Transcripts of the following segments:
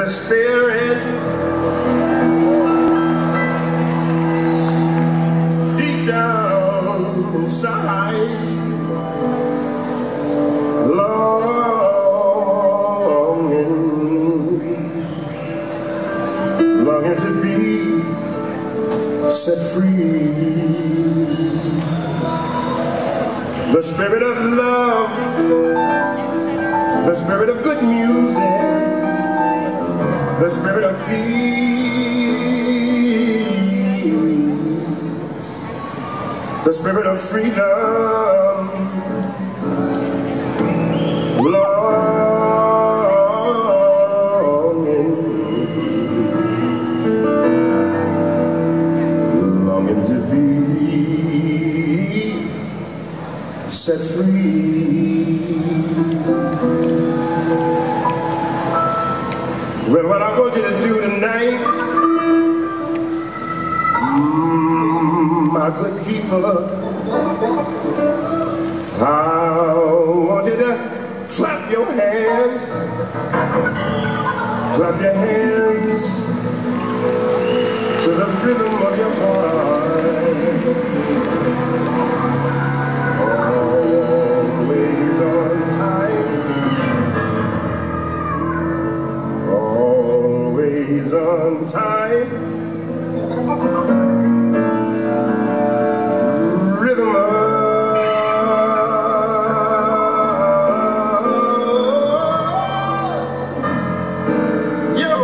spirit deep down inside, longing to be set free. The spirit of love, the spirit of good music, the spirit of peace, the spirit of freedom, longing to be set free. Well, what I want you to do tonight, my good people, I want you to clap your hands, clap your hands to the rhythm of your heart. Always on time, always on time. Rhythm of your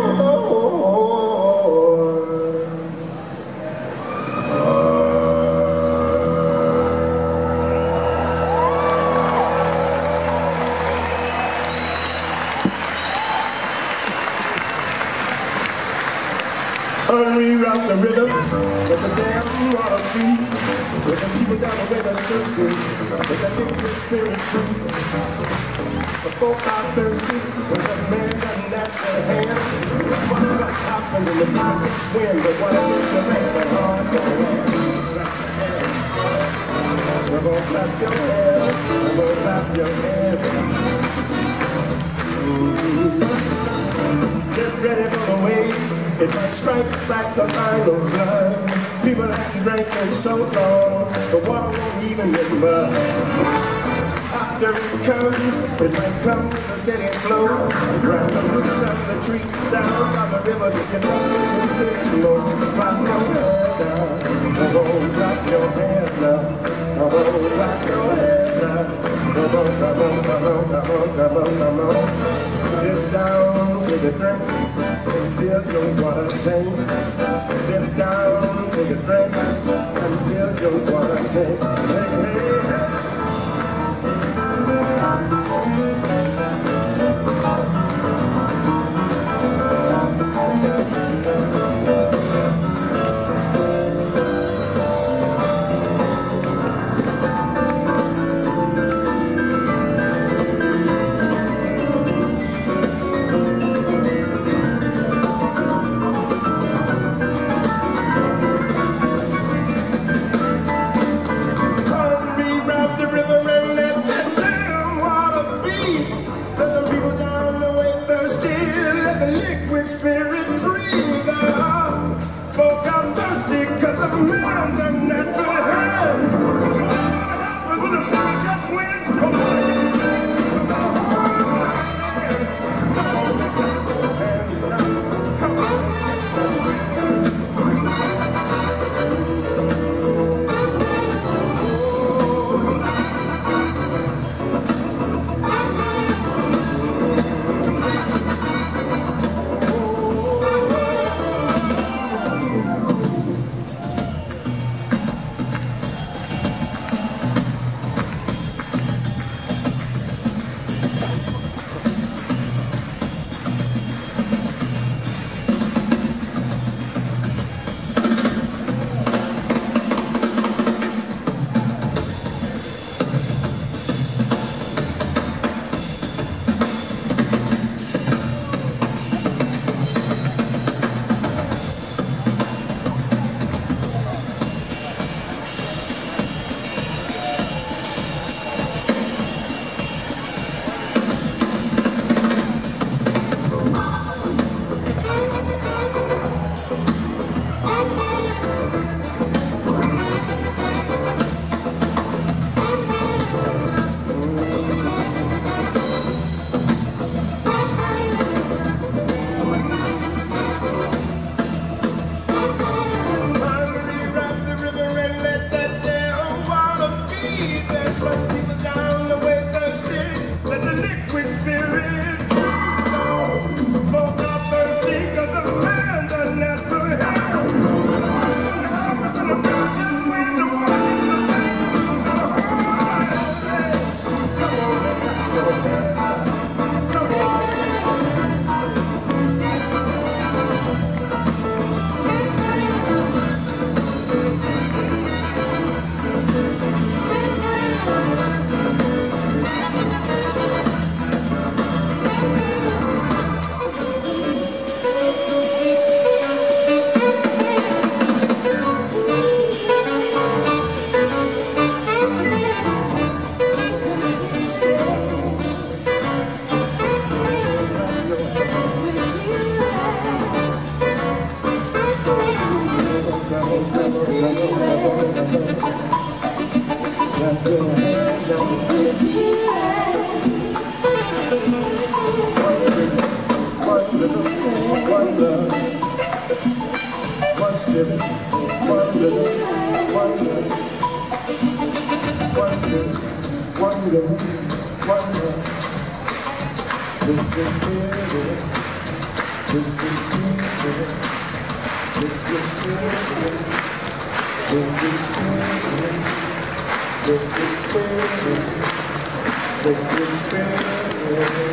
unreroute the rhythm, let the damn water feed, let the people down the way that's thirsty, let that liquid spirit free. The folk are thirsty, cause that man doesn't have to hand. Watch what happens in the pockets win, but what if it's the man that hard go hand? Come on, clap your hands, come on, clap your hands. Get ready for the wave. It might strike like the final flood. People haven't drank in so long, the water won't even get mud. After it comes, it might come with a steady flow. Grab the roots of the tree, down by the river, to get up in the spirit low. Clap your head down, come on, clap your head down. Come on, clap your head down. Come on, come on, come on, come on, come on, come on. Get down to the drink. Feel your water tank. Dip down, take a drink, and feel your water tank. Hey, hey, hey. with the spirit, with the spirit, with the spirit, with the spirit, with the spirit, with the spirit.